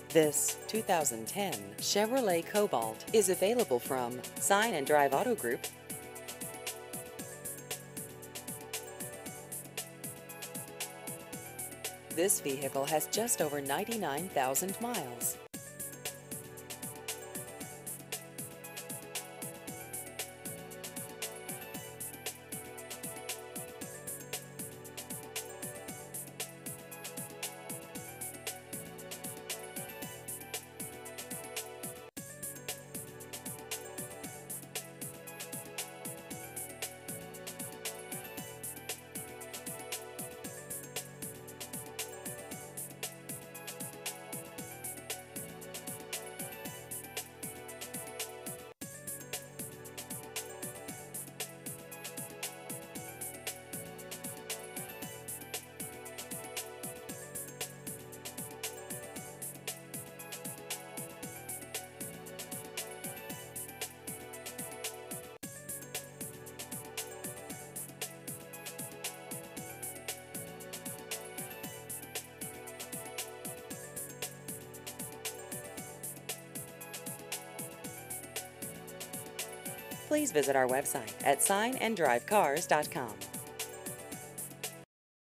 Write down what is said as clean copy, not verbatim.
This 2010 Chevrolet Cobalt is available from Sign and Drive Auto Group. This vehicle has just over 99,000 miles. Please visit our website at signaanddrivecars.com.